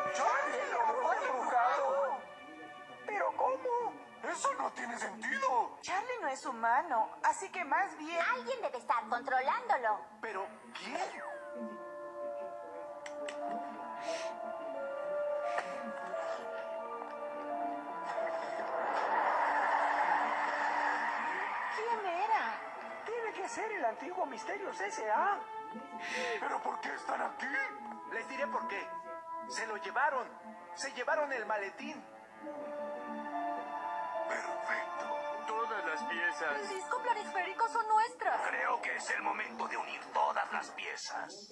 ¡Charlie, el robot embrujado! ¿Pero cómo? ¡Eso no tiene sentido! Charlie no es humano, así que más bien... Alguien debe estar controlándolo. ¿Pero quién? ¿Quién era? Tiene que ser el antiguo Misterios S.A. ¿Pero por qué están aquí? Les diré por qué. Se lo llevaron. Se llevaron el maletín. Perfecto. Todas las piezas. Los discos planisféricos son nuestras. Creo que es el momento de unir todas las piezas.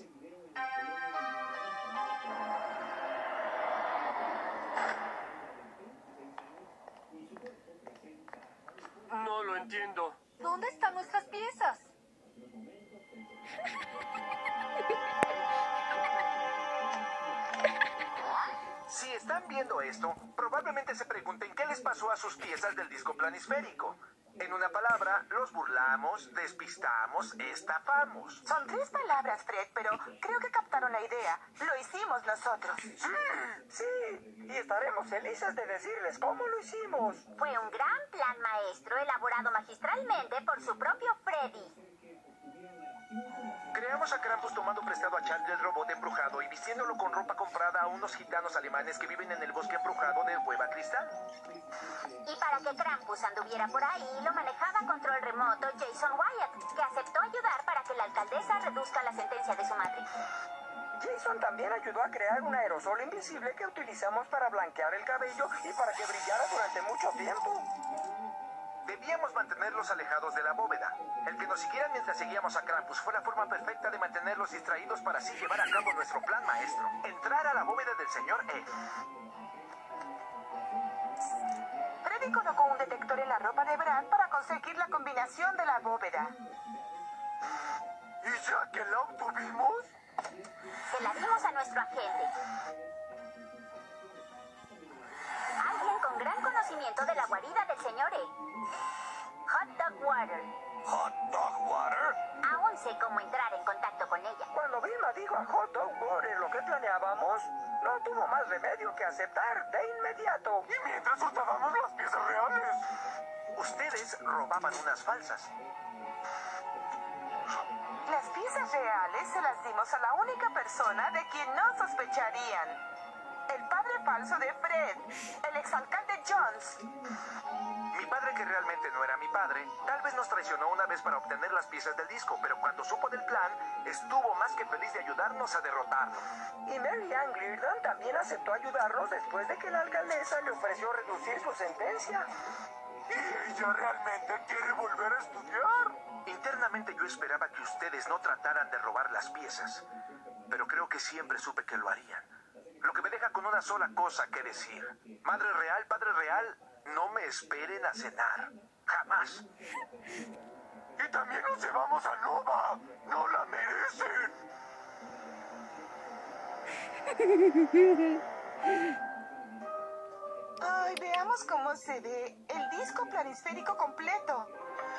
No lo entiendo. ¿Dónde están nuestras piezas? Si están viendo esto, probablemente se pregunten qué les pasó a sus piezas del disco planisférico. En una palabra, los burlamos, despistamos, estafamos. Son 3 palabras, Fred, pero creo que captaron la idea. Lo hicimos nosotros. Sí, y estaremos felices de decirles cómo lo hicimos. Fue un gran plan maestro elaborado magistralmente por su propio Freddy. Creamos a Krampus tomando prestado a Charlie el robot embrujado y vistiéndolo con ropa comprada a unos gitanos alemanes que viven en el bosque embrujado de Hueva Cristal. Y para que Krampus anduviera por ahí, lo manejaba a control remoto Jason Wyatt, que aceptó ayudar para que la alcaldesa reduzca la sentencia de su madre. Jason también ayudó a crear un aerosol invisible que utilizamos para blanquear el cabello y para que brillara durante mucho tiempo. Debíamos mantenerlos alejados de la bóveda. El que nos siguieran mientras seguíamos a Krampus fue la forma perfecta de mantenerlos distraídos para así llevar a cabo nuestro plan maestro. Entrar a la bóveda del señor E. Freddy colocó un detector en la ropa de Brad para conseguir la combinación de la bóveda. ¿Y ya que la obtuvimos? Se la dimos a nuestro agente. Alguien con gran conocimiento de la guarida del señor E. Hot Dog Water. ¿Hot Dog Water? Aún sé cómo entrar en contacto con ella. Cuando Vilma dijo a Hot Dog Water lo que planeábamos, no tuvo más remedio que aceptar de inmediato. Y mientras soltábamos las piezas reales. Ustedes robaban unas falsas. Las piezas reales se las dimos a la única persona de quien no sospecharían. El padre falso de Fred, el exalcalde Jones. Mi padre, que realmente no era mi padre, tal vez nos traicionó una vez para obtener las piezas del disco, pero cuando supo del plan, estuvo más que feliz de ayudarnos a derrotarlo. Y Mary Ann Glidden también aceptó ayudarnos después de que la alcaldesa le ofreció reducir su sentencia. ¿Y ella realmente quiere volver a estudiar? Internamente yo esperaba que ustedes no trataran de robar las piezas, pero creo que siempre supe que lo harían. Lo que me deja con una sola cosa que decir. Madre Real, Padre Real, no me esperen a cenar. Jamás. Y también nos llevamos a Nova. ¡No la merecen! Ay, veamos cómo se ve el disco planisférico completo.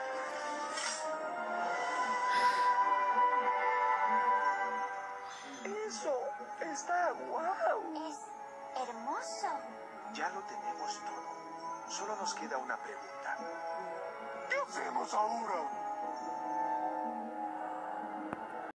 Eso está guau. Es hermoso. Ya lo tenemos todo. Solo nos queda una pregunta. ¿Qué hacemos ahora?